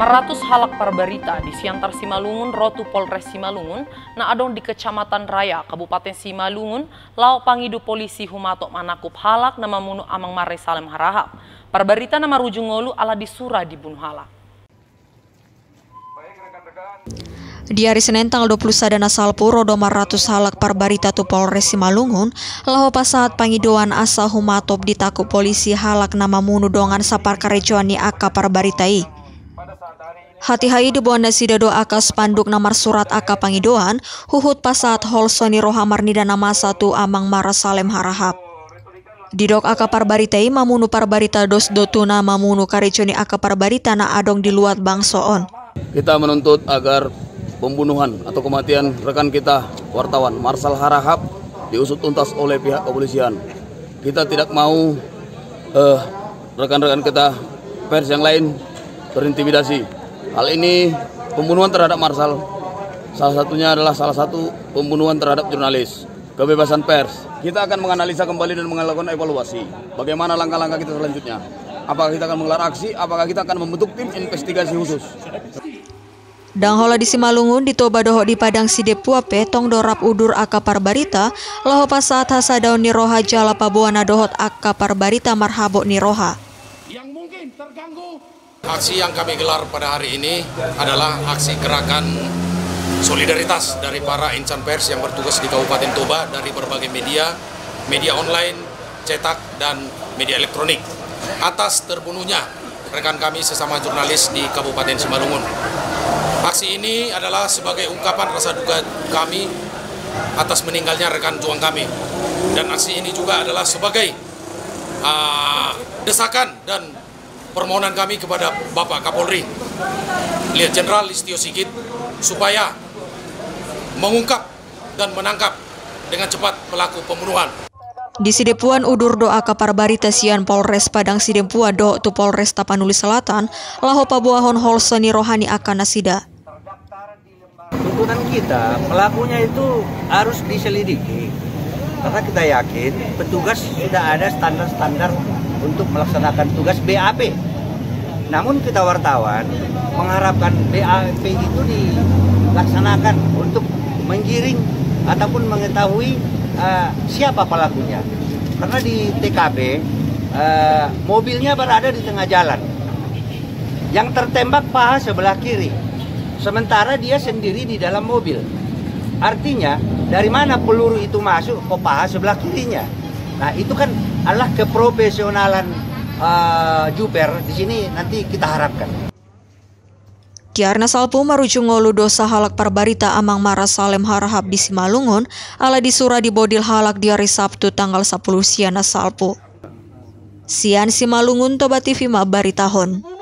Meratus halak perbarita di Siantar Simalungun, Rotu Polres Simalungun, na adong di Kecamatan Raya, Kabupaten Simalungun, lau pangidu polisi humatok manakup halak nama munu amang mare salem harahap. Perbarita nama rujungolu ala disura dibunuh halak. Di hari Senin tanggal 21 Salpu, rodo 100 halak perbarita tu Polres Simalungun, lahu pasahat pangiduan asa humatop ditakup polisi halak nama munu dongan sapar karejoan ni aka parbaritai. Hati-hai di bonda sidado aka spanduk namar surat aka pangidoan, huhut pasat holsoni rohamar nida nama satu amang mara salem harahap. Didok aka parbaritai mamunu parbarita dos dotuna mamunu kariconi aka parbarita na adong diluat bangsoon. Kita menuntut agar pembunuhan atau kematian rekan kita wartawan Marsal Harahap diusut tuntas oleh pihak kepolisian. Kita tidak mau rekan-rekan kita pers yang lain terintimidasi. Hal ini pembunuhan terhadap Marsal, salah satunya adalah salah satu pembunuhan terhadap jurnalis, kebebasan pers. Kita akan menganalisa kembali dan melakukan evaluasi. Bagaimana langkah-langkah kita selanjutnya? Apakah kita akan menggelar aksi? Apakah kita akan membentuk tim investigasi khusus? Danghola di Simalungun ditoba doho di Padang Sidepuape tong dorap udur aka parbarita laho pasat hasadaun ni roha jala pabuana dohot aka parbarita marhabo ni roha. Yang mungkin terganggu. Aksi yang kami gelar pada hari ini adalah aksi gerakan solidaritas dari para insan pers yang bertugas di Kabupaten Toba dari berbagai media, media online, cetak, dan media elektronik atas terbunuhnya rekan kami sesama jurnalis di Kabupaten Simalungun. Aksi ini adalah sebagai ungkapan rasa duka kami atas meninggalnya rekan juang kami. Dan aksi ini juga adalah sebagai desakan dan permohonan kami kepada Bapak Kapolri, Lieutenant Jenderal Listio Sigit, supaya mengungkap dan menangkap dengan cepat pelaku pembunuhan. Di Sidepuan udur doa ka parbarita sian Polres Padang Sidepua do tu Polres Tapanuli Selatan, laho pabuahon holsoni rohani akan nasida. Tuntutan kita, pelakunya itu harus diselidiki. Karena kita yakin petugas sudah ada standar-standar untuk melaksanakan tugas BAP. Namun kita wartawan mengharapkan BAP itu dilaksanakan untuk menggiring ataupun mengetahui siapa pelakunya. Karena di TKP mobilnya berada di tengah jalan. Yang tertembak paha sebelah kiri. Sementara dia sendiri di dalam mobil. Artinya dari mana peluru itu masuk ke paha sebelah kirinya. Nah itu kan adalah keprofesionalan Juper di sini nanti kita harapkan. Kiarna Salpu marujungolu dosa halak parbarita amang mara salem harahap di Simalungun ala disura di bodil halak di hari Sabtu tanggal 10 siana Salpu. Sian Simalungun Toba TV Mabaritahon.